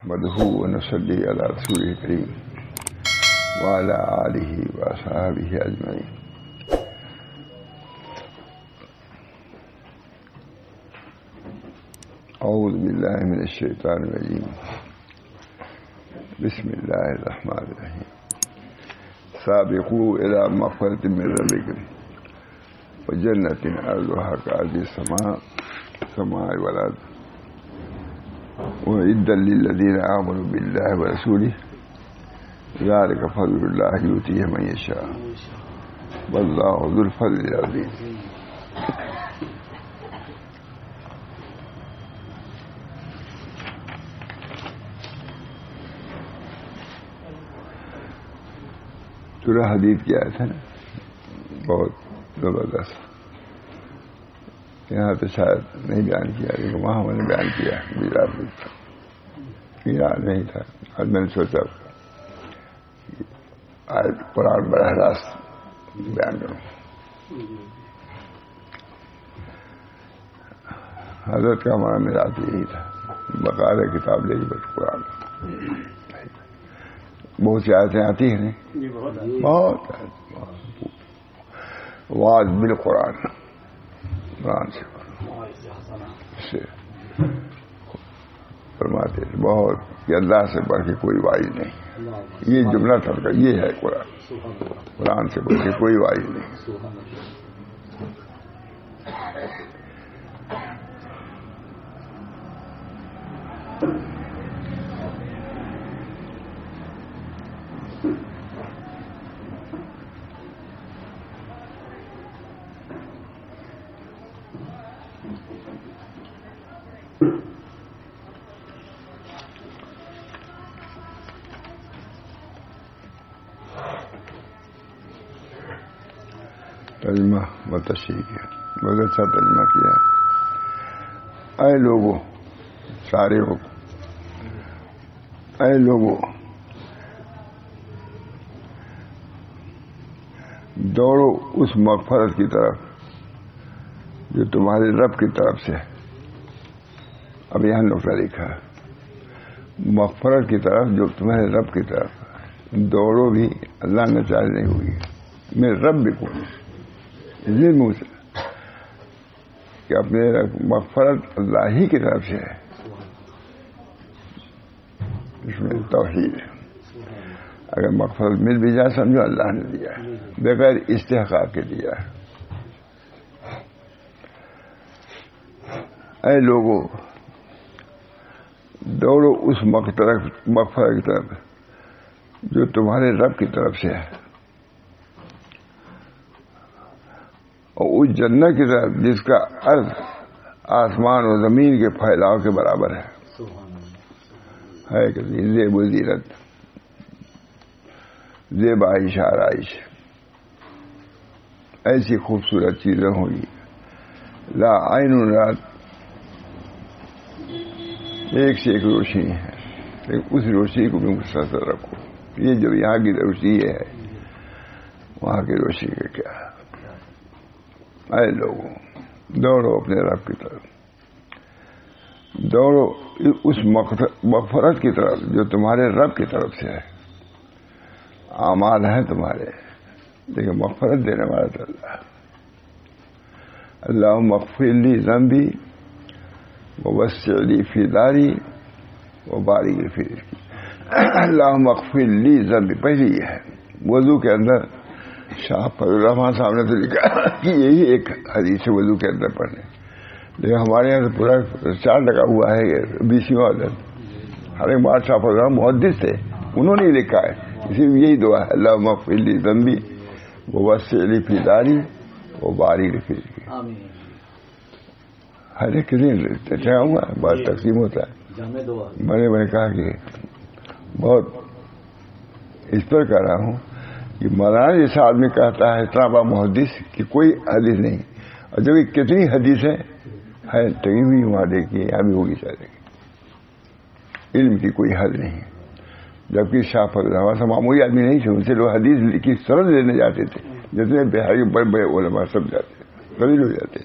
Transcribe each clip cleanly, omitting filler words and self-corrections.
نحمده ونصلي على رسوله الكريم وعلى آله وأصحابه أجمعين. أعوذ بالله من الشيطان الرجيم. بسم الله الرحمن الرحيم. سابقوا إلى مغفرة من ربكم وجنة عرضها كعرض السماء والأرض وأعدت للذين آمنوا بالله ورسوله ذلك فضل الله يؤتيه من يشاء والله ذو الفضل العظيم. سورہ حدید کی آیت ہے نا، بہت زبردست. یہاں تو شاید نہیں بیان کیا لیکن وہاں میں نے بیان کیا. گجرات میں یاد نہیں تھا. آج میں نے سوچا آج قرآن براہ راست بیان کروں. حضرت کا ہمارا میراث یہی تھا، باقاعدہ کتاب لے لی بس قرآن. بہت سی آیتیں آتی ہیں نہیں، بہت واضح بالقرآن، قرآن سے فرماتے ہیں بہت کہ اللہ سے بڑھ کے کوئی واعظ نہیں. یہ جملہ تھا کا، یہ ہے قرآن. قرآن سے بڑھ کے کوئی واعظ نہیں. ترجمہ بہت اچھی کیا، بہت اچھا ترجمہ کیا. اے لوگوں، سارے ہو، اے لوگوں دوڑو اس مغفرت کی طرف جو تمہارے رب کی طرف سے. اب یہاں نقطہ لکھا ہے، مغفرت کی طرف جو تمہارے رب کی طرف. دوڑو بھی اللہ نے چاہے نہیں ہوئی، میرے رب بھی کون منہ سے کہ اپنے مغفرت اللہ ہی کی طرف سے ہے. اس میں توحید ہے. اگر مغفرت مل بھی جائے سمجھو اللہ نے دیا ہے، بغیر استحقاق کے دیا ہے. اے لوگوں دوڑو اس مغفرت کی طرف جو تمہارے رب کی طرف سے ہے، اور اس جنت کی طرف جس کا عرض آسمان و زمین کے پھیلاؤ کے برابر ہے. کہ زیب و زینت، زیب عائش آرائش، ایسی خوبصورت چیزیں ہوں گی. لا عین رات، ایک سے ایک روشنی ہے، لیکن اس روشنی کو بھی مسلسل رکھو. یہ جب یہاں کی روشنی ہے وہاں کی روشنی کا کیا ہے. اے لوگوں دوڑو اپنے رب کی طرف، دوڑو اس مغفرت کی طرف جو تمہارے رب کی طرف سے ہے. اعمال ہیں تمہارے لیکن مغفرت دینے والا تو اللہ. اللہم اغفر لی ذنبی ووسع لی فی داری وبارک لی فی رزقی. اللہم اغفر لی ذنبی پہلی یہ ہے. وضو کے اندر شاہ فضل الرحمان صاحب نے تو لکھا کہ یہی ایک حدیث ہے وضو کے اندر پڑھنے، لیکن ہمارے یہاں تو پورا 4 لگا ہوا ہے. 20واں عدد ہر ایک بار شاہ فضل الرحمان محدث تھے، انہوں نے لکھا ہے. اسی میں یہی دعا ہے، اللہم اغفر لی ذنبی ووسع لی فی داری وبارک لی فی رزقی. ہر ایک کے دن چاہا ہوا بات تقسیم ہوتا ہے. میں نے کہا کہ بہت اس پر کہہ رہا ہوں کہ مولانا جیسا آدمی کہتا ہے اتنا بڑا محدث کہ کوئی حدیث نہیں، اور جب کتنی حدیثیں ہے ٹنگی ہوئی وہاں دیکھیے، یہاں بھی ہوگی شاید. علم کی کوئی حد نہیں. جبکہ شاہ فضل الرحمان سے معمولی آدمی نہیں تھے، ان سے لوگ حدیث کی سند لینے جاتے تھے. جتنے بہاری بڑے بڑے علماء سب جاتے قبیل ہو جاتے.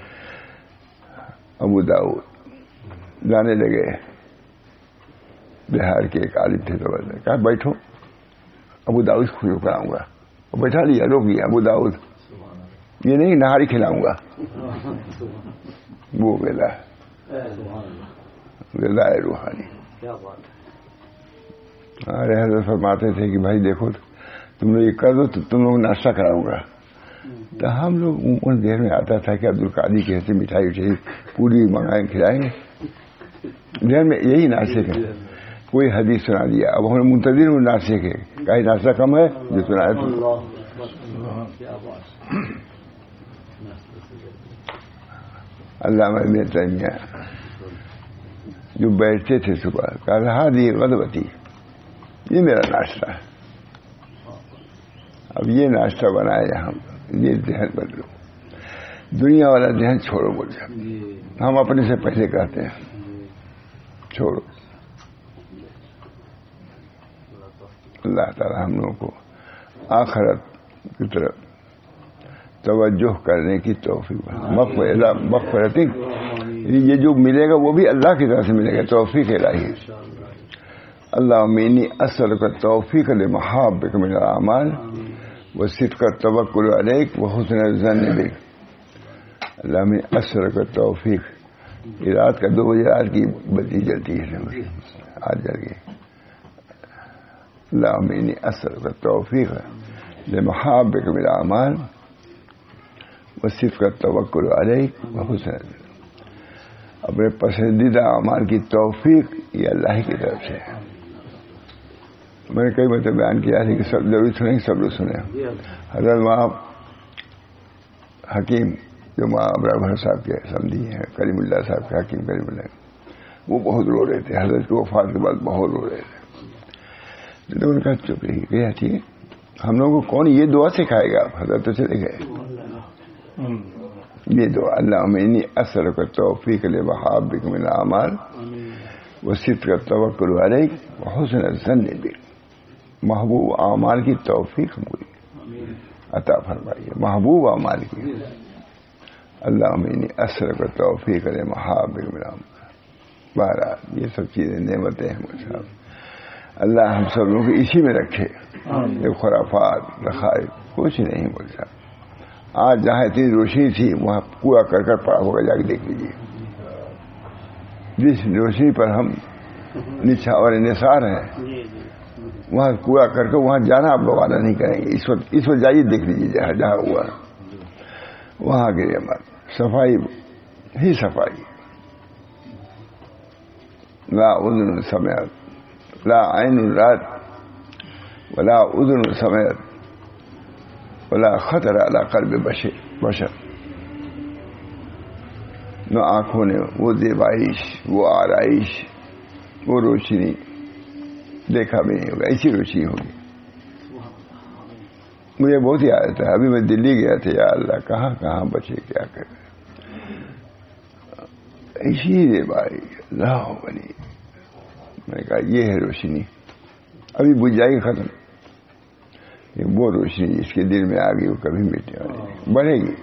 ابو داؤد جانے لگے بہار کے ایک عالم تھے، تو کہا بیٹھو ابو داؤد شروع کراؤں گا، بیٹھا لیا، روک لیا، ابو داؤد یہ نہیں نہاری کھلاؤں گا، وہ غذا روحانی. ہمارے حضرت فرماتے تھے کہ بھائی دیکھو تم لوگ یہ کر دو تو تم لوگ ناشتہ کراؤں گا. تو ہم لوگ ان دیر میں آتا تھا کہ عبدالقادری کے ایسے مٹھائی وٹھائی پوری منگائیں کھلائیں گے، دیر میں یہی ناشتے کے کوئی حدیث سنا دیا. اب ہم منتظر ہوں ناشتے کے، کہیں ناشتہ کم ہے جو سنا ہے. علامہ ابن تیمیہ جو بیٹھتے تھے صبح، کہا ہادی غدوتی، یہ میرا ناشتہ ہے. اب یہ ناشتہ بنایا ہم، یہ ذہن بدلو، دنیا والا ذہن چھوڑو. بول جائے ہم اپنے سے پہلے کہتے ہیں چھوڑو. اللہ تعالی ہم لوگوں کو آخرت کی طرف توجہ کرنے کی توفیق. مغفرت یہ جو ملے گا وہ بھی اللہ کی طرف سے ملے گا، توفیق الہی. اللہم انی اسألک التوفیق لمحابک من الاعمال وصدق التوکل علیک وحسن الظن بک. اللہم انی اسألک التوفیق. یہ رات کا 2 بجے رات کی بتی جلتی ہے، آج جل گئی. اللہم انی اسألک التوفیق لمحابک من الاعمال وصدق التوکل علیک وحسن الظن. اپنے پسندیدہ اعمال کی توفیق یہ اللہ کی طرف سے ہے. میں نے کئی مرتبہ بیان کیا ہے کہ سب ضروری سنیں، سب لوگ سنیں. حضرت وہاں حکیم جو وہاں ابراہیم صاحب کے سمجھی ہیں، کریم اللہ صاحب کے حکیم کریم اللہ، وہ بہت رو رہے تھے. حضرت کی وفات کے بعد بہت رو رہے تھے. تو ان کا چپ رہی گیا. ٹھیک ہے، ہم لوگوں کو کون یہ دعا سکھائے گا؟ حضرت تو چلے گئے. یہ دعا اللہم انی اسألک التوفیق لمحابک من الاعمال وصدق التوکل علیک وحسن الظن بک. محبوب اعمال کی توفیق مجھے عطا فرمائیے، محبوب اعمال کی. اللہم انی اسألک التوفیق لمحابک من الاعمال. بہرحال یہ سب چیزیں نعمتیں ہیں مجھ صاحب. اللہ ہم سب لوگوں کو اسی میں رکھے. یہ خرافات رخائف کچھ نہیں مجھ صاحب. آج جہاں اتنی روشنی تھی وہاں کوڑا کرکٹ پڑا ہوگا، جا کے دیکھ لیجیے. جس روشنی پر ہم نچھاور نثار ہیں وہاں کوڑا کرکٹ، وہاں جانا آپ لوگ آنا نہیں کریں گے. اس وقت جائیے دیکھ لیجیے جہاں ہوا وہاں کے لیے صفائی ہی صفائی. لا اذن سمعت لا عین رات ولا اذن سمعت ولا خطر علی قلب بشر. نہ آنکھوں نے وہ زیبائش، وہ آرائش، وہ روشنی دیکھا بھی نہیں ہوگا. ایسی روشنی ہوگی. مجھے بہت یاد آتا ہے، ابھی میں دلی گیا تھا، یا اللہ کہاں کہاں بچے کیا کرے. ایسی زیبائش اللہ بنی. میں نے کہا یہ ہے روشنی، ابھی بجھ جائے گی، ختم. وہ روشنی جس کے دل میں آ گئی وہ کبھی مٹنے والی نہیں، بڑھے گی.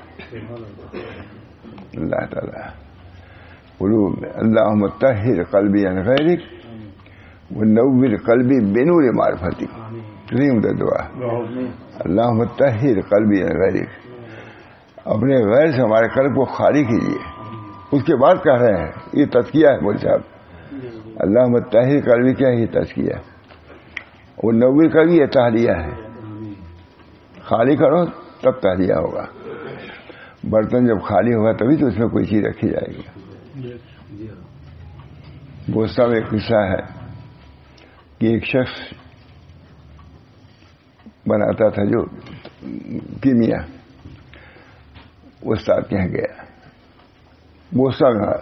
اللہ تعالیٰ قلوب میں اللہم طہر قلبی عن غیرک ونور قلبی بنور معرفتک. کتنی دعا. اللہم طہر قلبی عن غیرک. اپنے غیر سے ہمارے قلب کو خالی کیجیے. اس کے بعد کہہ رہے ہیں یہ تزکیہ ہے مول صاحب. اللہم طہر قلبی کیا ہے؟ یہ تزکیہ. وہ نور قلبی یہ تحلیہ ہے. خالی کرو تب تحلیہ ہوگا. برتن جب خالی ہوگا تبھی تو اس میں کوئی چیز رکھی جائے گی. بوسہ میں ایک قصہ ہے کہ ایک شخص بناتا تھا جو کیمیا، استاد کے یہاں گیا. بوسہ میں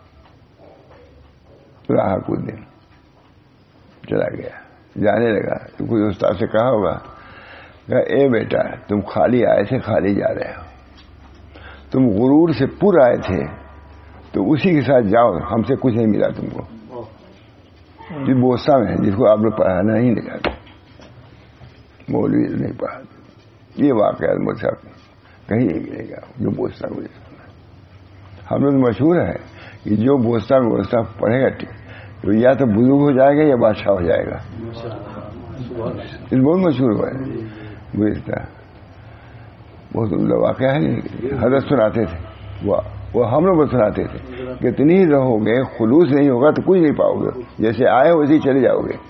رہا کچھ دن، چلا گیا. جانے لگا تو کوئی استاد سے کہا ہوگا کہ اے بیٹا تم خالی آئے تھے، خالی جا رہے ہو. تم غرور سے پر آئے تھے تو اسی کے ساتھ جاؤ، ہم سے کچھ نہیں ملا تم کو. یہ بوسہ میں ہے جس کو آپ نے پڑھانا ہی نہیں چاہتے، مولوی نہیں پڑھا. یہ واقعہ مجھ سے کہیں نہیں ملے گا جو بوسہ مجھے. ہم لوگ مشہور ہے کہ جو بوسہ میں بوسہ پڑھے گا تو یا تو بزرگ ہو جائے گا یا بادشاہ ہو جائے گا. اس بہت مشہور ہوا ہے گزشتہ بہت عمدہ واقعہ ہے. حضرت سناتے تھے وہ ہم لوگ کو سناتے تھے کہ اتنی رہو گے خلوص نہیں ہوگا تو کچھ نہیں پاؤ گے. جیسے آئے ویسے ہی چلے جاؤ گے.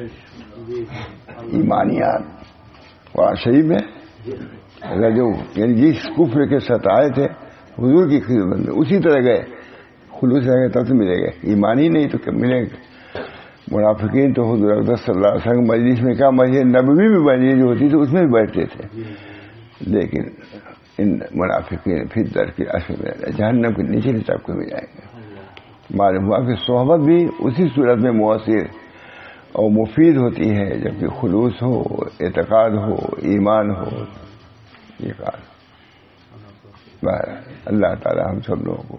ایمانیات قرآن شریف میں جو یعنی جس کفر کے ستائے تھے حضور کی خدمت میں اسی طرح گئے. خلوص رہیں گے تب تو ملے گا. ایمانی نہیں تو کب ملے گا. منافقین تو حضور اقدس صلی اللہ علیہ وسلم مجلس میں کیا مسجد نبوی میں مجلس جو ہوتی تھی اس میں بھی بیٹھتے تھے. لیکن ان منافقین پھر در کی اصل میں جہنم کے نچلے طبقے میں جائیں گے. معلوم ہوا کہ صحبت بھی اسی صورت میں مؤثر اور مفید ہوتی ہے جبکہ خلوص ہو, اعتقاد ہو, ایمان ہو. یہ کار اللہ تعالی ہم سب لوگوں کو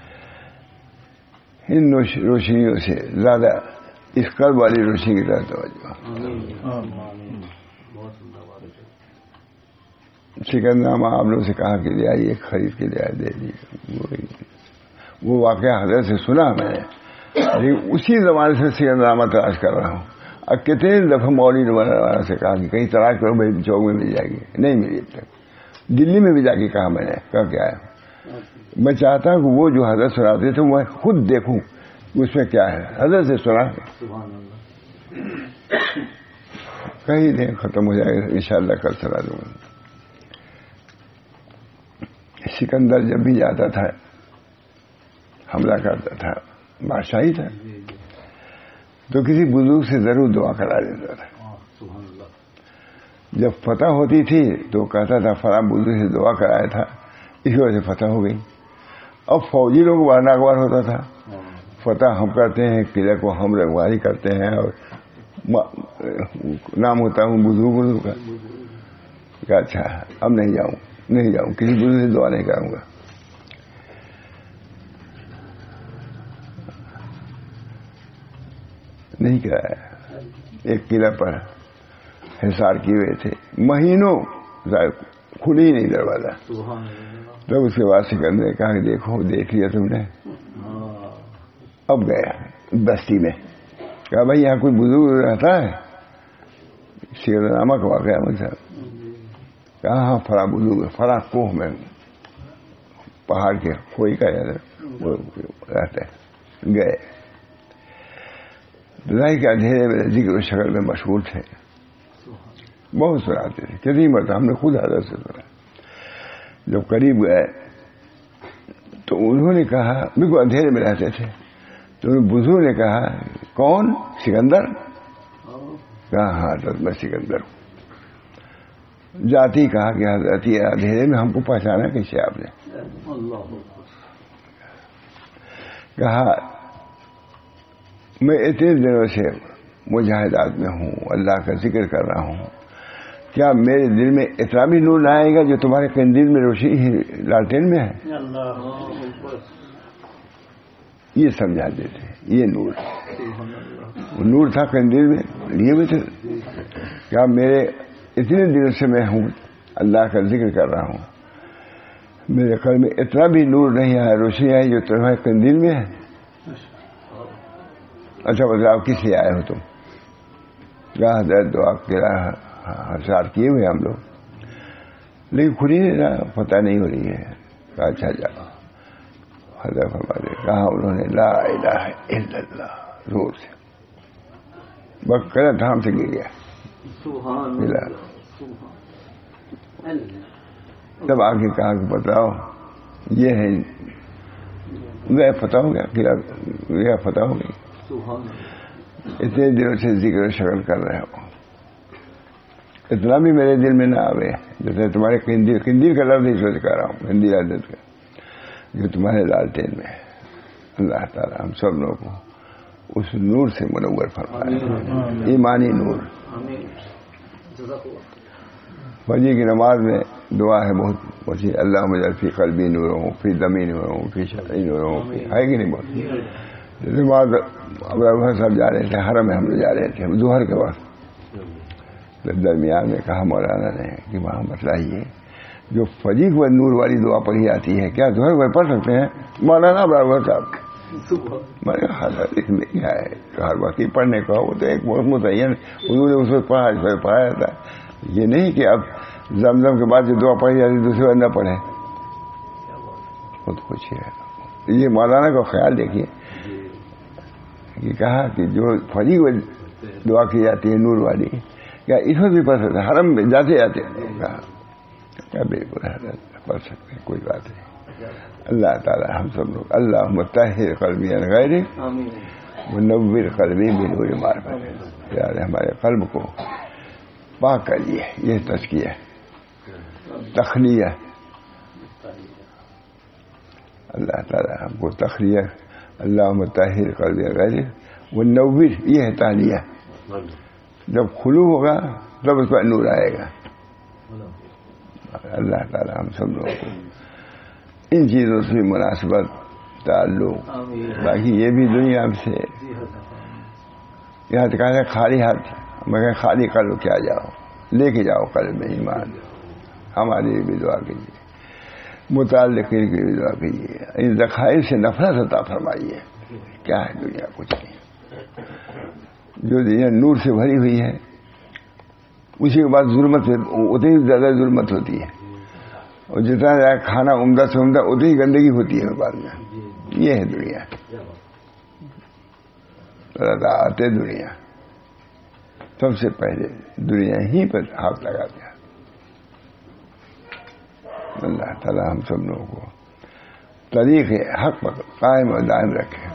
ان روشنیوں سے زیادہ اس قلب والی روشنی کی طرف توجہ. سکندرامہ آپ لوگوں سے کہا کہ لے آئیے, خرید کے لے آئے, دے دیجیے. وہ واقعہ حضرت سے سنا میں نے, لیکن اسی زمانے سے سکندرامہ تلاش کر رہا ہوں. اب کتنے دفعہ مولوی والا سے کہا کہ کہیں تلاش کرو بھائی چوک میں مل جائے گی, نہیں ملی اب تک. دلی میں بھی جا کے کہا میں نے, کہا کیا ہے. میں چاہتا ہوں کہ وہ جو حضرت سناتے تھے میں خود دیکھوں اس میں کیا ہے. حضرت سے سنا کہیں نہیں ختم ہو جائے گا انشاءاللہ کل سنا دوں گا. سکندر جب بھی جاتا تھا حملہ کرتا تھا, بادشاہی تھا, تو کسی بزرگ سے ضرور دعا کرا دیتا تھا. جب فتح ہوتی تھی تو کہتا تھا فلاں بزرگ سے دعا کرایا تھا اس کی وجہ سے فتح ہو گئی. اب فوجی لوگ وارنا اخبار ہوتا تھا, فتح ہم کرتے ہیں, قلعے کو ہم رکھوالی کرتے ہیں, اور نام ہوتا ہوں بزرگ کا. اچھا اب نہیں جاؤں کسی بزرگ سے دعا نہیں کروں گا. نہیں کرایا. ایک قلعہ پر حصار کیے ہوئے تھے, مہینوں کھلی ہی نہیں دروازہ. تب اس کے بعد سکندر نے کہا کہ دیکھو دیکھ لیا تم نے. اب گیا بستی میں, کہا بھائی یہاں کوئی بزرگ رہتا ہے. سکندرامہ کا واقعہ مجھ سے کہا ہاں فلاں بزرگ فلاں کوہ میں پہاڑ کے کوئی کا وہ رہتا ہے. گئے دلائی کے اندھیرے میں ذکر و شکل میں مشغول تھے. بہت سناتے تھے, کتنی مرتبہ ہم نے خود حضرت سے سنا. جب قریب گئے تو انہوں نے کہا, بالکل اندھیرے میں رہتے تھے, تو بزرگ نے کہا کون سکندر. کہا ہاں حضرت میں سکندر ہوں. جاتی کہا کہ حضرت اندھیرے میں ہم کو پہچانا کیسے آپ نے. کہا میں اتنے دنوں سے مجاہدات میں ہوں, اللہ کا ذکر کر رہا ہوں, کیا میرے دل میں اتنا بھی نور نہ آئے گا جو تمہارے قندیل میں روشنی لالٹین میں ہے. یہ سمجھا دیتے یہ نور تھا قندیل میں لیے ہوئے تھے. کیا میرے اتنے دنوں سے میں ہوں اللہ کا ذکر کر رہا ہوں, میرے قلب میں اتنا بھی نور نہیں آیا, روشنی آئی جو تمہارے قندیل میں ہے. اچھا بتاؤ کس لیے آئے ہو تم. کیا حضرت دعا کرا ہزار کیے ہوئے ہم لوگ, لیکن کھلی نہیں رہا, پتہ نہیں ہو رہی ہے. کہا اچھا جاؤ. حضرت ہمارے کہا انہوں نے لا الہ الا اللہ زور سے, بس غلط دھام سے گر گیا. تب آگے کہا کہ بتاؤ یہ ہے گیا, فتح ہو گیا, گیا فتح ہو گئی. اتنے دنوں سے ذکر و شکل کر رہے ہو, اتنا بھی میرے دل میں نہ آوے جیسے تمہارے قندیل کا لفظ نہیں سوچ کر رہا ہوں, قندیل عادت کا جو تمہارے لالٹین میں ہے. اللہ تعالیٰ ہم سب لوگوں کو اس نور سے منور فرمائے, ایمانی نور. فجر کی نماز میں دعا ہے بہت وسیع, اللہ مجعل فی قلبی نوروں فی دمی نوروں فی شرعی نوروں فی, ہے کہ نہیں بہت. نماز ابراہیم صاحب جا رہے تھے, حرم میں ہم لوگ جا رہے تھے ظہر کے وقت. درمیان میں کہا مولانا نے کہ وہاں بتلائیے جو فجر کے بعد نور والی دعا پڑھی جاتی ہے کیا ظہر میں پڑھ سکتے ہیں. مولانا ابراہیم صاحب میں نے کہا اس میں کیا ہے؟ ہر وقت ہی پڑھنے کا وہ تو ایک بہت متعین حضور نے اس وقت پڑھایا تھا. یہ نہیں کہ اب زمزم کے بعد جو دعا پڑھی جاتی دوسری بار نہ پڑھے. خود کچھ ہے. یہ مولانا کا خیال دیکھیے کہ کہا کہ جو فری و دعا کی جاتی ہے نور والی کیا اس میں بھی پڑھ سکتے ہیں؟ حرم میں جاتے جاتے کہا کیا بالکل پڑھ سکتے ہیں, کوئی بات نہیں. اللہ تعالی ہم سب لوگ اللہم طہر قلبی عن غیرک ونور قلبی بنور معرفت, یار ہمارے قلب کو پاک کریے. یہ تزکیہ تخلیہ, اللہ تعالی ہم کو تخلیہ اللہم طہر قلبی عن غیرک ونور, یہ ہے تہلیہ. جب خلو ہوگا تب اس کا نور آئے گا. اللہ تعالی ہم سب لوگوں کو ان چیزوں سے مناسبت تعلق, باقی یہ بھی دنیا سے یہاں تو کہا خالی ہاتھ, مگر خالی قلب کیا جاؤ, لے کے جاؤ قلب میں ایمان. ہمارے لیے بھی دعا کیجیے, متعلقین کی بھی دعا کیجیے. ان ذخائر سے نفرت عطا فرمائیے. کیا ہے دنیا؟ کچھ نہیں. جو دنیا نور سے بھری ہوئی ہے اسی کے بعد ظلمت میں اتنی زیادہ ظلمت ہوتی ہے, اور جتنا زیادہ کھانا عمدہ سے عمدہ اتنی گندگی ہوتی ہے بعد میں. یہ ہے دنیا. آتے دنیا سب سے پہلے دنیا ہی پر ہاتھ لگاتے ہیں. اللہ تعالی ہم سب لوگوں کو طریق حق پر قائم اور دائم رکھے.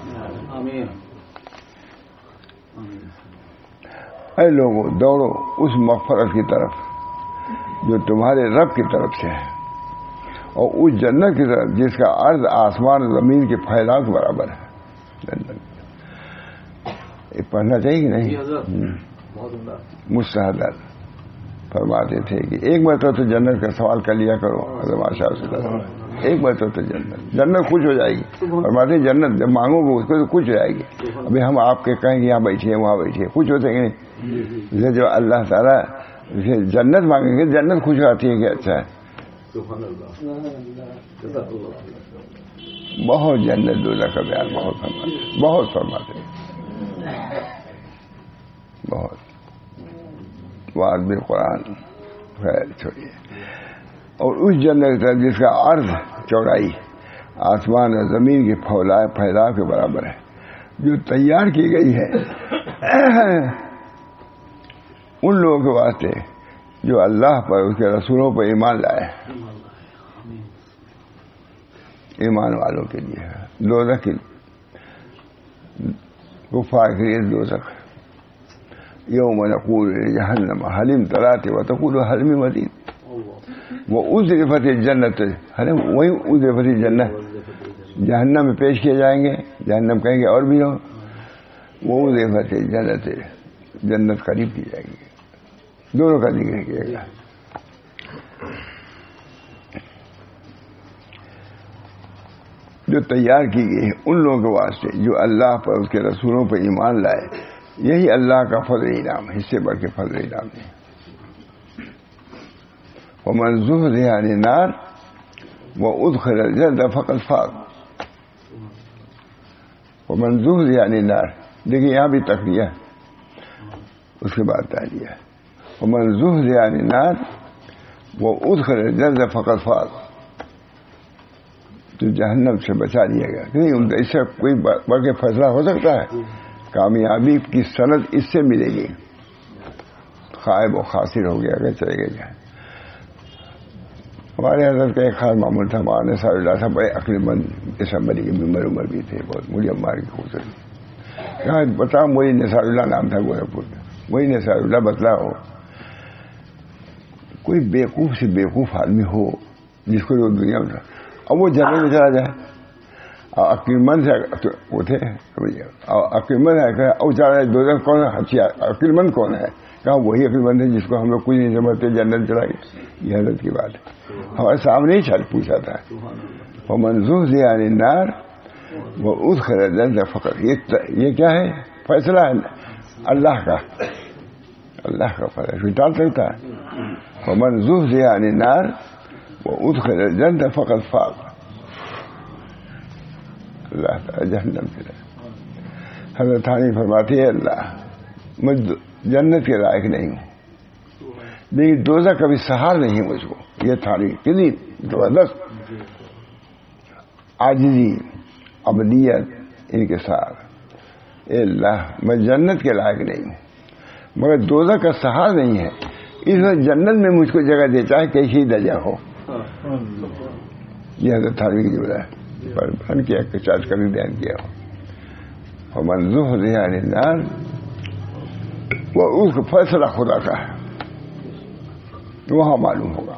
اے لوگوں دوڑو اس مغفرت کی طرف جو تمہارے رب کی طرف سے ہے, اور اس جنت کی طرف جس کا عرض آسمان اور زمین کے پھیلاؤ کے برابر ہے. جنت یہ پڑھنا چاہیے کہ نہیں؟ مستحضر فرماتے تھے کہ ایک مرتبہ تو جنت کا سوال کر لیا کرو. ماشاء اللہ ایک مرتبہ تو جنت خوش ہو جائے گی. فرماتے ہیں جنت جب مانگو گے اس کو تو خوش ہو جائے گی. ابھی ہم آپ کے کہیں گے یہاں بیٹھیے وہاں بیٹھیے, خوش ہوتے ہیں نہیں؟ جو اللہ تعالیٰ جنت مانگیں گے جنت خوش آتی ہے کہ اچھا ہے. بہت جنت دوزخ کا بیان بہت فرماتے بہت وعد بالقرآن. خیر چھوڑیے. اور اس جنت کا جس کا عرض چوڑائی آسمان اور زمین کے پھیلاؤ کے برابر ہے, جو تیار کی گئی ہے ان لوگوں کے واسطے جو اللہ پر اس کے رسولوں پر ایمان لائے. ایمان والوں کے لیے دوزخ کی کفار کے لیے دوزخ. یوم نقول جہنم حل امتلأت وتقول هل من مزید. وہ ازلفت الجنت, وہی ازلفت الجنت جہنم میں پیش کیے جائیں گے. جہنم کہیں گے اور بھی ہو. وہ ازلفت الجنت, جنت قریب کی جائے گی. دونوں کا ذکر کیا گیا. جو تیار کی گئی ہے ان لوگوں کے واسطے جو اللہ پر اس کے رسولوں پر ایمان لائے. یہی اللہ کا فضل انعام, حصے بڑھ کے فضل انعام ہے. ومن زحزح عن النار وادخل الجنة فقد فاز. ومن زحزح عن النار, دیکھیے یہاں بھی تخلیہ اس کے بعد تعلیہ. ومن زحزح عن النار وادخل الجنة فقد فاز. تو جہنم سے بچا لیا گیا. نہیں اس سے کوئی بڑھ کے فیصلہ ہو سکتا ہے؟ کامیابی کی سند اس سے ملے گی. خائب و خاسر ہو گیا اگر چلے گئے جائیں. ہمارے حضرت کا ایک خاص معمول تھا. ہمارے نثار اللہ صاحب بڑے عقل مند اسمبلی کے ممبر عمر بھی تھے. بہت مجھے امار کی خوبصورتی کہا بتاؤ. وہی نثار اللہ نام تھا گورکھپور میں. وہی نثار اللہ بتلاؤ کوئی بیوقوف سے بیوقوف آدمی ہو جس کو لوگ دنیا میں اب وہ جنگل میں چلا جائے. عقلمند سے وہ تھے عقلمند ہے اور چلا جائے دو کون ہے عقلمند کون ہے؟ کہا وہی عقلمند ہے جس کو ہم لوگ کچھ نہیں سمجھتے جنت چلا گیا. یہ حضرت کی بات ہے. ہمارے سامنے ہی چھل پوچھا تھا. ومن زحزح عن النار وادخل الجنة فقد. یہ کیا ہے؟ فیصلہ ہے اللہ کا. اللہ کا فیصلہ ٹال سکتا ہے. ومن زحزح عن النار وادخل الجنة فقد فاز. اللہ تعالیٰ جہنم سے حضرت تھانی فرماتے ہیں اللہ میں جنت کے لائق نہیں ہوں، لیکن دوزخ کبھی سہار نہیں مجھ کو. یہ تھانی کتنی زبردست عاجزی ابدیت ان کے ساتھ. اے اللہ میں جنت کے لائق نہیں ہوں مگر دوزخ کا سہار نہیں ہے، اس وقت جنت میں مجھ کو جگہ دے چاہے کیسی درجہ ہو. یہ حضرت تھانوی کی جملہ ہے پر بیان کیا کہ چارج کر بیان کیا ہو. فمن زحزح عن النار، وہ اس کا فیصلہ خدا کا ہے، وہاں معلوم ہوگا.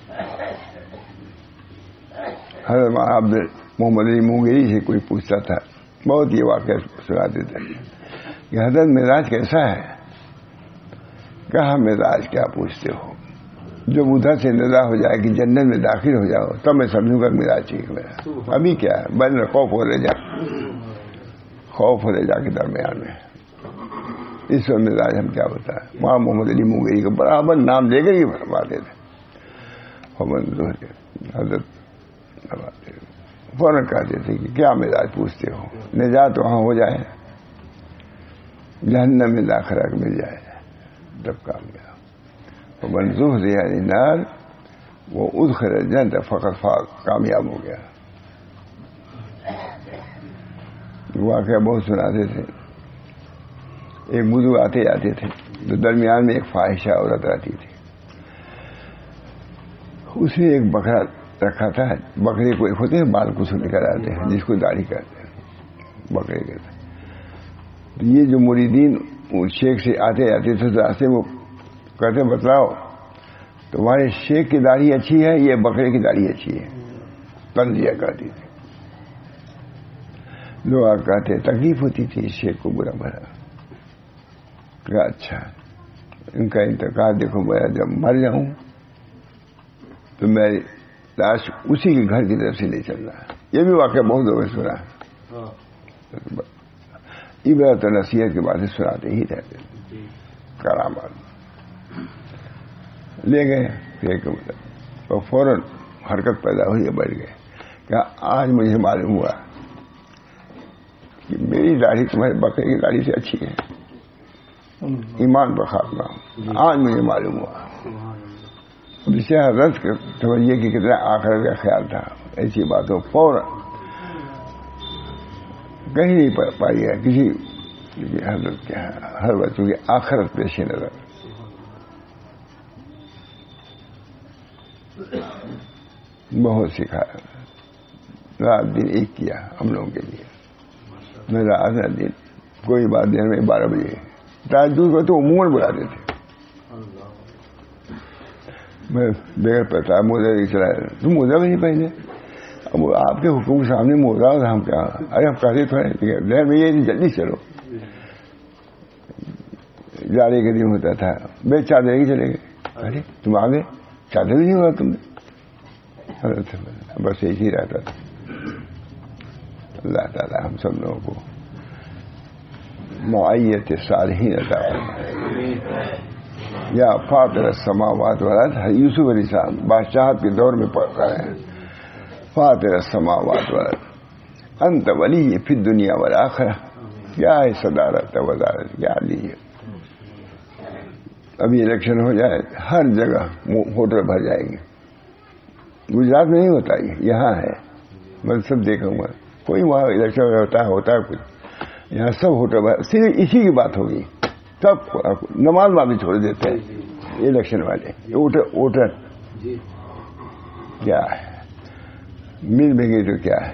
حضرت عبد محمد علی مونگیری سے کوئی پوچھتا تھا، بہت یہ واقعہ سناتے تھے کہ حضرت معراج کیسا ہے؟ کہا مزاج کیا پوچھتے ہو، جب ادھر سے نظر ہو جائے کہ جنت میں داخل ہو جاؤ تب میں سمجھوں گا مزاج ٹھیک میرا. ابھی کیا ہے بن خوف ہو رہے جا کے درمیان میں. اس وقت مزاج ہم کیا ہوتا ہے. وہاں محمد علی مونگیری کا برابر نام لے کر ہی فرماتے تھے. حضرت فوراً کہتے تھے کہ کیا مزاج پوچھتے ہو، نجات وہاں ہو جائے، جہنم میں داخلہ مل جائے تب کام گیا. ومن زحزح عن النار وادخل الجنة فقد فاز، کامیاب ہو گیا. واقعہ بہت سناتے تھے. ایک بزرگ آتے جاتے تھے تو درمیان میں ایک فاحشہ عورت آتی تھی. اس نے ایک بکرا رکھا تھا. بکرے کو ایک ہوتے ہیں بال کچھ نکل آتے ہیں جس کو داڑھی کہتے ہیں، بکرے کہتے ہیں. یہ جو مریدین شیخ سے آتے جاتے تھے تو راستے وہ کہتے بتلاؤ تمہارے شیخ کی داڑھی اچھی ہے یہ بکرے کی داڑھی اچھی ہے. تنزیہ کرتی تھی. لوگ کہتے تکلیف ہوتی تھی شیخ کو برا بھرا. کہا اچھا ان کا انتقال دیکھو، میں جب مر جاؤں تو میری لاش اسی کے گھر کی طرف سے نہیں چل رہا. یہ بھی واقعہ بہت لوگوں نے سنا ہے. عبرت و نصیحت کے باتیں سناتے ہی رہتے ہیں. کرامات لے گئے اور فوراً حرکت پیدا ہوئی ہے، بڑھ گئے. کہ آج مجھے معلوم ہوا کہ میری داڑھی تمہارے بکرے کی داڑھی سے اچھی ہے. ایمان پر خاتمہ آج مجھے معلوم ہوا. جسے حضرت سمجھیے کہ کتنا آخرت کا خیال تھا. ایسی باتوں فوراً کہیں نہیں پائی ہے کسی حضرت کے ہر بچوں کی آخرت پیش نظر. بہت سکھایا. رات دن ایک کیا ہم لوگوں کے لیے. میں رات دن کوئی بات دن میں 12 بجے تاجدود کو تو عموماً بلاتے تھے. میں بغیر پتا موزہ نہیں چلایا. تم موزہ بھی نہیں پہنے. اب آپ کے حکم کے سامنے موزہ ہم کیا. ارے ہم کہتے تھوڑے لہر میں یہ جلدی چلو. جاڑے کے دن ہوتا تھا بے چادر ہی چلے گئے. ارے تم آگے چادر بھی نہیں ہوا تم نے. بس ایک ہی رہتا تھا. اللہ تعالی ہم سب لوگوں کو معیت صالحین عطا فرمائے. یا فاطر السماوات والارض، یوسف علیہ السلام بادشاہت کے دور میں پڑھتا ہے. فاطر السماوات والارض انت ولی فی الدنیا والآخرہ. کیا ہے صدارت وزارت کیا لیجیے. ابھی الیکشن ہو جائے ہر جگہ ووٹر بھر جائیں گے. گجرات میں نہیں ہوتا یہاں ہے. میں سب دیکھا ہوں کوئی وہاں الیکشن ہوتا ہے کچھ. یہاں سب ووٹر بھر صرف اسی کی بات ہوگی. سب نماز بھی چھوڑ دیتے ہیں الیکشن والے. ووٹر کیا ہے مل بھی گئی تو کیا ہے.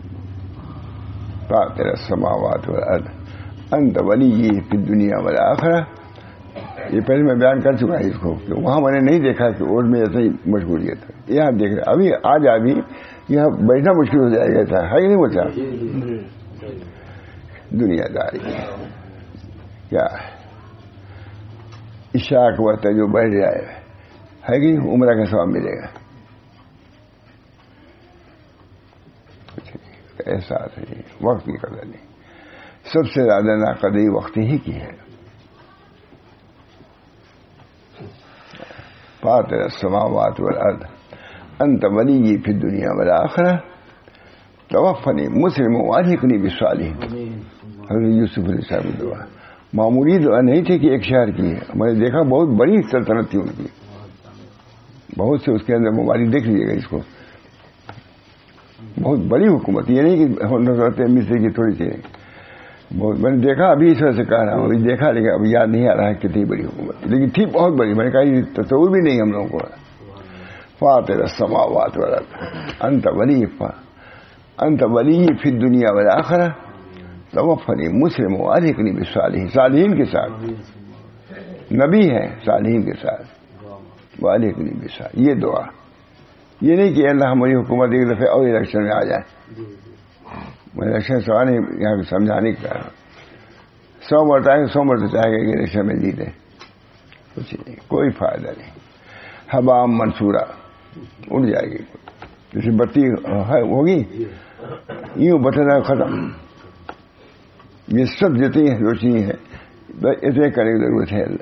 فاطر السماوات والارض انت ولی فی الدنیا والآخرہ. یہ پہلے میں بیان کر چکا ہے اس کو کہ وہاں میں نے نہیں دیکھا کہ ووٹ میں ایسا ہی مشغولیت ہے. یہاں دیکھ رہے ابھی آج ابھی یہاں بیٹھنا مشکل ہو جائے گا تھا ہے کہ نہیں بچا. دنیا داری کیا ہے. عشاء کے وقت جو بیٹھ جائے ہے کہ عمرہ کا ثواب ملے گا. احساس نہیں وقت کی قدر نہیں. سب سے زیادہ ناقدری وقت ہی کی ہے. فاطر السماوات والارض انت ولی فی الدنیا والآخرہ توفنی مسلم والحقنی بالصالحین. حضرت یوسف علیہ السلام کی دعا معمولی دعا نہیں تھی کہ ایک شہر کی ہے. میں نے دیکھا بہت بڑی سلطنت تھی ان کی, بہت سے اس کے اندر ممالک دیکھ لیجیے گا اس کو, بہت بڑی حکومت. یہ نہیں کہ نظرت مصر کی تھوڑی سی, بہت. میں نے دیکھا, ابھی اس وجہ سے کہہ رہا ہوں, ابھی دیکھا لیکن ابھی یاد نہیں آ رہا ہے کتنی بڑی حکومت, لیکن تھی بہت بڑی. میں نے کہا یہ تصور بھی نہیں ہم لوگوں کو. فاطر السماوات والارض انت ولی فی الدنیا والآخرہ توفنی مسلم والحقنی بالصالحین. صالحین کے ساتھ, نبی ہے صالحین کے ساتھ, والحقنی بالصالحین. یہ دعا, یہ نہیں کہ اللہ ہماری حکومت ایک دفعہ اور الیکشن میں آ جائے. میں الیکشن سوال نہیں یہاں سمجھانے کا, 100 مرتبہ ہے 100 مرتبہ چاہے گا کہ الیکشن میں جیتے, کچھ نہیں, کوئی فائدہ نہیں. ہوا منصورہ اڑ جائے گی. جیسے بتی ہوگی یوں بتنا ختم. یہ سب جتنی روشنی ہے اتنے کرنے کی ضرورت ہے.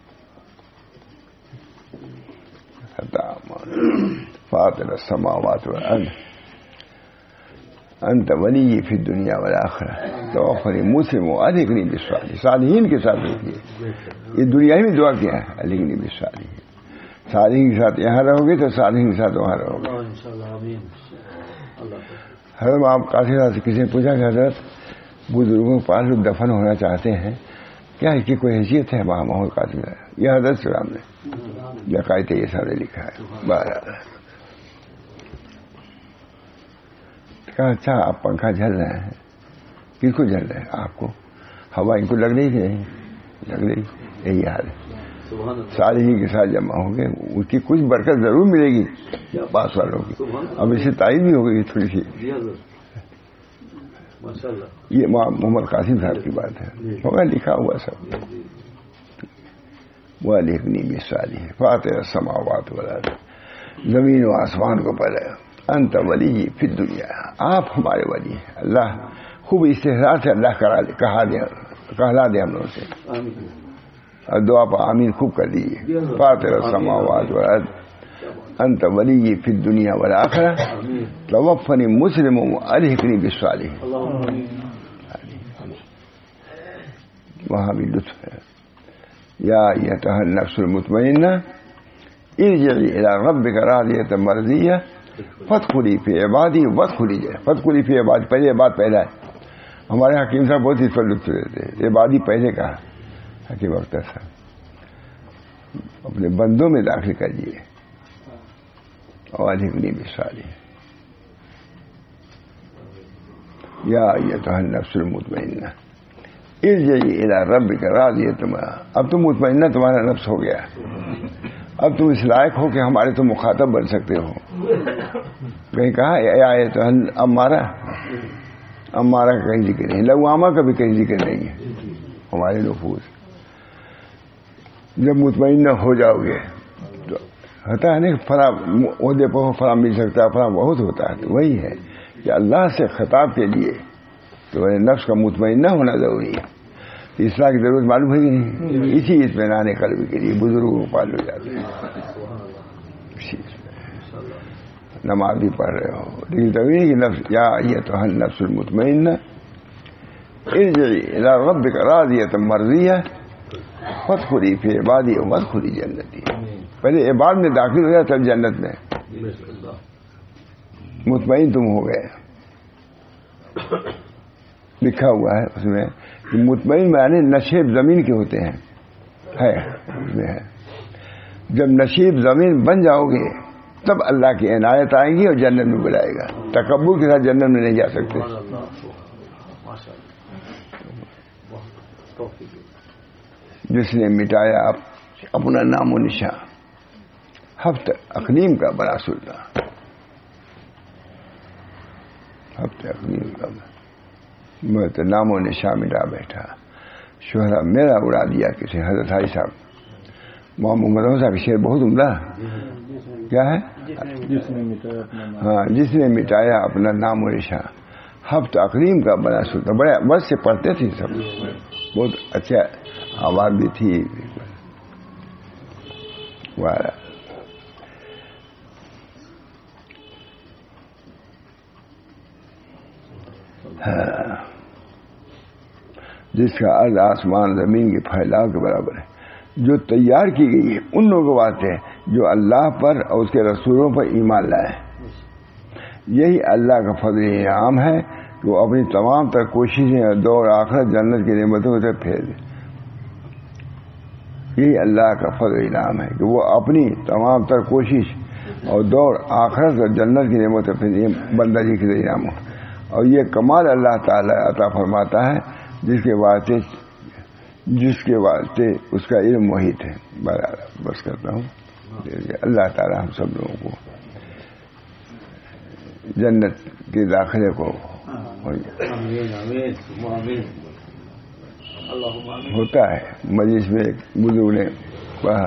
فاطر السماوات والارض انت ولی فی الدنیا والآخرہ توفنی مسلم والحقنی بالصالحین. صالحین کے ساتھ دیکھیے, یہ دنیا میں دعا کیا ہے, الحقنی بالصالحین. صالحین کے ساتھ یہاں رہو گے تو صالحین کے ساتھ وہاں رہو گے. حضرت آپ قاصد صاحب سے کسی نے پوچھا کہ حضرت بزرگوں کے پاس لوگ دفن ہونا چاہتے ہیں, کیا اس کی کوئی حیثیت ہے وہاں محمود قاسم صاحب؟ یہ حضرت سلام نے عقائد یہ سارے لکھا ہے. بہرحال کہا اچھا آپ پنکھا جل رہے ہیں, کس کو جل رہے ہیں؟ آپ کو. ہوا ان کو لگ رہی کہ نہیں لگ رہی؟ یہی حال ہے. صالحین کے ساتھ جمع ہوں گے, اس کی کچھ برکت ضرور ملے گی پاس والوں کی. اب اسے تائید بھی ہو گئی تھوڑی سی. یہ محمد قاسم صاحب کی بات ہے, ہوگا لکھا ہوا سب. والحقنی بالصالحین فاطر السماوات والارض, زمین و آسمان کو پیدا. انت ولی فی الدنیا, آپ ہمارے ولی ہیں. اللہ خوب استحضار سے اللہ کہلا دے ہم لوگوں سے. اور دعا پر آمین خوب کر دیجیے. فاطر السماوات والارض انت ولی فی الدنیا والآخرہ توفنی مسلم والحقنی بالصالحین. وہاں بھی لطف ہے. یا ایتھا النفس المطمئنہ ارجعی الی ربک راضیۃ مرضیہ فادخلی فی عبادی وادخلی جنتی. فادخلی فی عبادی, پہلے عباد پہلا ہے. ہمارے حکیم صاحب بہت اس پر لطف لیتے ہیں. عبادی پہلے کہا حکیم اختر صاحب, اپنے بندوں میں داخل کریے. والحقنی بالصالحین. یا ایتھا النفس المطمئنہ ارجعی الی ربک راضیۃ. اب تم مطمئنہ تمہارا نفس ہو گیا, اب تم اس لائق ہو کہ ہمارے تم مخاطب بن سکتے ہو. کہیں کہا یا ایتھا امارہ, امارہ کا کہیں ذکر نہیں, لوامہ کا بھی کہیں ذکر نہیں ہے. ہمارے نفوس جب مطمئنہ ہو جاؤ گے تو ہوتا ہے نا فلاں عہدے پر فلاں مل سکتا ہے, فلاں بہت ہوتا ہے. تو وہی ہے کہ اللہ سے خطاب کے لیے تو نفس کا مطمئنہ ہونا ضروری ہے. اصلاح کی ضرورت معلوم ہے کہ نہیں؟ اسی اطمینان قلب کے لیے بزرگوں کو پال ہو جاتے ہیں. نماز بھی پڑھ رہے ہو لیکن تبھی کہ نفس یا ایتھا النفس المطمئنہ ارجعی الی ربک راضیۃ مرضیہ فادخلی فی عبادی وادخلی جنتی. پہلے عباد میں داخل ہو گیا تب جنت میں مطمئن تم ہو گئے. لکھا ہوا ہے اس میں کہ مطمئن معنی نشیب زمین کے ہوتے ہیں, ہے اس میں ہے. جب نشیب زمین بن جاؤ گے تب اللہ کی عنایت آئیں گی اور جنت میں بلائے گا. تکبر کے ساتھ جنت میں نہیں جا سکتے. جس نے مٹایا اپنا نام و نشان, ہفت اقلیم کا بڑا سلطان, ہفت اقلیم کا میں تو نام و نشان مٹا بیٹھا. شہرا میرا اڑا دیا کسی. حضرت حاجی صاحب محمد صاحب شعر بہت عمدہ. کیا ہے؟ ہاں, جس نے مٹایا اپنا نام و نشان ہفت اقلیم کا بڑا سلطان. بڑے مزے سے پڑھتے تھے سب, بہت اچھا آواز بھی تھی. جس کا عرض آسمان زمین کے پھیلاؤ کے برابر ہے، جو تیار کی گئی ہے ان لوگوں کو بات ہے جو اللہ پر اور اس کے رسولوں پر ایمان لائے. یہی اللہ کا فضل انعام ہے کہ وہ اپنی تمام تر کوششیں دور آخرت جنت کی نعمتوں کی طرف پھیر دے. یہی اللہ کا فضل انعام ہے کہ وہ اپنی تمام تر کوشش اور دور آخرت اور جنت کی نعمتوں پہ بندہ جی کے انعام ہو. اور یہ کمال اللہ تعالیٰ عطا فرماتا ہے جس کے واسطے اس کا علم محیط ہے. بس کرتا ہوں. اللہ تعالیٰ ہم سب لوگوں کو جنت کے داخلے کو ہوتا ہے. مجلس میں ایک بزرگ نے کہا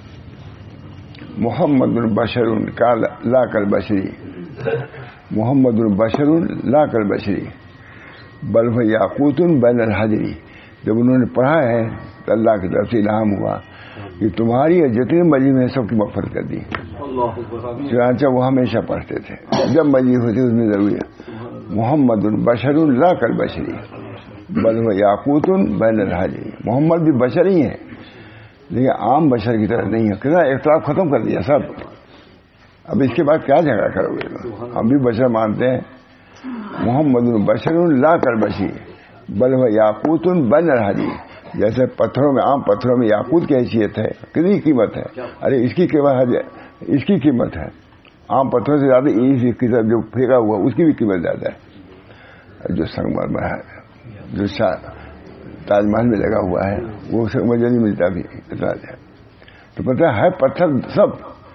محمد البشر لا کالبشری، محمد البشر لا کالبشری بل هو یاقوت بین الحجری. جب انہوں نے پڑھا ہے تو اللہ کی طرف سے الہام ہوا کہ تمہاری جتنے مجلس میں سب کی مغفرت کر دی. چنانچہ وہ ہمیشہ پڑھتے تھے جب مجلس ہوتی اس میں ضروری ہے محمد البشر لا کالبشری بل هو یاقوت بین الحجری. محمد بھی بشر ہی ہیں لیکن عام بشر کی طرح نہیں ہے. کتنا اختلاف ختم کر دیا سب. اب اس کے بعد کیا جھگڑا کرو گے؟ ہم بھی بشر مانتے ہیں. محمد البشر لا کالبشری بل هو یاقوت بین الحجری. جیسے پتھروں میں عام پتھروں میں یاقوت کی حیثیت ہے، کتنی قیمت ہے. ارے اس کی قیمت ہے عام پتھروں سے زیادہ. اس طرف جو پھینکا ہوا اس کی بھی قیمت زیادہ ہے. جو سنگمرمر ہے جو تاج محل میں لگا ہوا ہے وہ مجھے نہیں ملتا بھی اتنا ہے. تو پتہ ہے پتھر سب،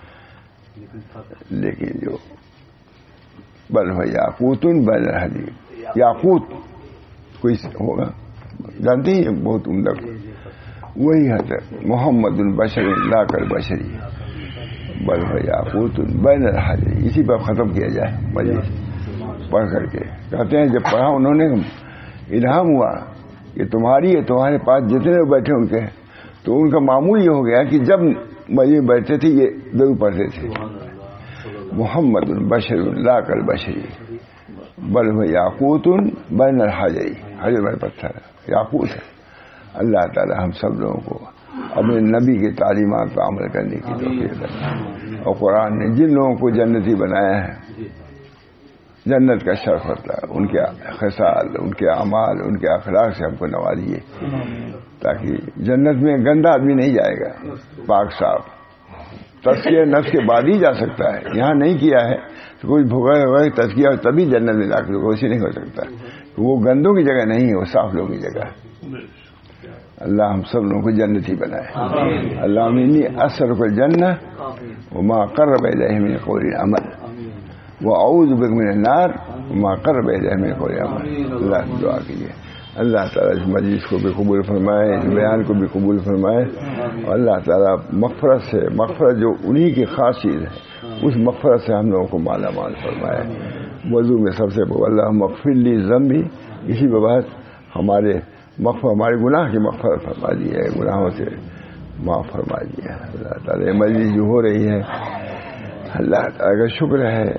لیکن جو بل ہے یاقوت بین الحجری. یاقوت کوئی ہوگا جانتے ہی بہت عمدہ. وہی ہے محمد البشر لا کالبشری بل ہے یاقوت بین الحجری. اسی پر ختم کیا جائے مجلس پڑھ کر کے. کہتے ہیں جب پڑھا انہوں نے الہام ہوا کہ تمہارے پاس جتنے لوگ بیٹھے ان کے، تو ان کا معمول یہ ہو گیا کہ جب مجلس بیٹھتے تھے یہ ضرور پڑھتے تھے محمد البشر لا کالبشری بل هو یاقوت بین الحجری. حجر بین پتھر یاقوت ہے. اللہ تعالی ہم سب لوگوں کو اپنے نبی کی تعلیمات پر عمل کرنے کی توفیق دے. اور قرآن نے جن لوگوں کو جنتی بنایا ہے جنت کا شرف ہوتا ہے. ان کے خصال، ان کے اعمال، ان کے اخلاق سے ہم کو نوازیے تاکہ جنت میں گندا آدمی نہیں جائے گا، پاک صاف. تزکیہ نفس کے بعد ہی جا سکتا ہے. یہاں نہیں کیا ہے تو کوئی بھوگا ہوا تزکیہ تبھی جنت میں داخل ہوگا. ویسے نہیں ہو سکتا. وہ گندوں کی جگہ نہیں ہے، وہ صاف لوگوں کی جگہ ہے. اللہ ہم سب لوگوں کو جنتی بنائے. اللہم انی اسألک الجنہ وما قرب الیہ من قول عمل واعوذ بک من النار وما قرب الیہ من قول عمل. اللہ دعا کیجیے اللہ تعالیٰ اس مجلس کو بھی قبول فرمائے، اس بیان کو بھی قبول فرمائے. اور اللہ تعالیٰ مغفرت جو انہی کی خاص چیز ہے اس مغفرت سے ہم لوگوں کو مالا مال فرمائے. وضو میں سب سے اللہم اغفر لی ذنبی، اسی کے بعد ہمارے گناہ کی مغفرت فرما دیے، گناہوں سے معاف فرما دیا. اللہ تعالیٰ مجلس جو ہو رہی ہے اللہ تعالیٰ کا شکر ہے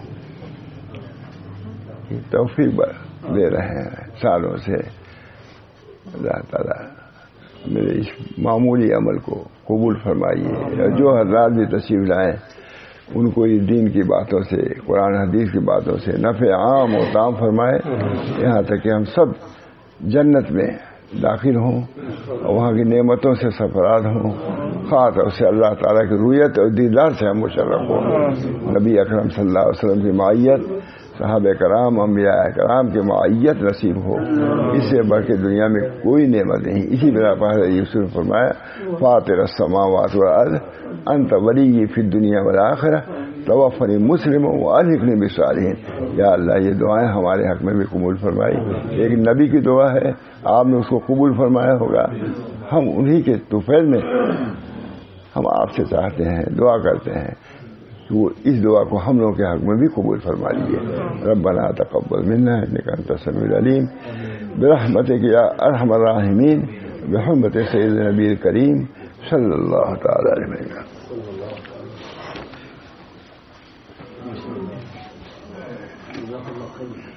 توفیق دے رہے ہیں سالوں سے. اللہ تعالیٰ میرے اس معمولی عمل کو قبول فرمائیے. جو حضرات بھی تشریف لائیں ان کو یہ دین کی باتوں سے، قرآن حدیث کی باتوں سے نفع عام و تام فرمائے، یہاں تک کہ ہم سب جنت میں داخل ہوں اور وہاں کی نعمتوں سے سرفراز ہوں. خاص طور سے اللہ تعالیٰ کی رویت اور دیدار سے ہم مشرف ہوں. نبی اکرم صلی اللہ علیہ وسلم کی معیت، صحابہ کرام، انبیاء کرام کی معیت نصیب ہو. اس سے بڑھ کے دنیا میں کوئی نعمت نہیں. اسی بنا پر یوسف فرمایا فاطر السماوات والارض انت ولی فی الدنیا والآخرہ توفنی مسلم والحقنی بالصالحین. یا اللہ یہ دعائیں ہمارے حق میں بھی قبول فرمائی. ایک نبی کی دعا ہے، آپ نے اس کو قبول فرمایا ہوگا. ہم انہی کے طفیل میں ہم آپ سے چاہتے ہیں، دعا کرتے ہیں کہ وہ اس دعا کو ہم لوگوں کے حق میں بھی قبول فرما لیجیے. ربنا تقبل منا انک انت السمیع العلیم برحمتک یا ارحم الراحمین بحرمت سید نبی کریم صلی اللہ تعالی علیہ وسلم.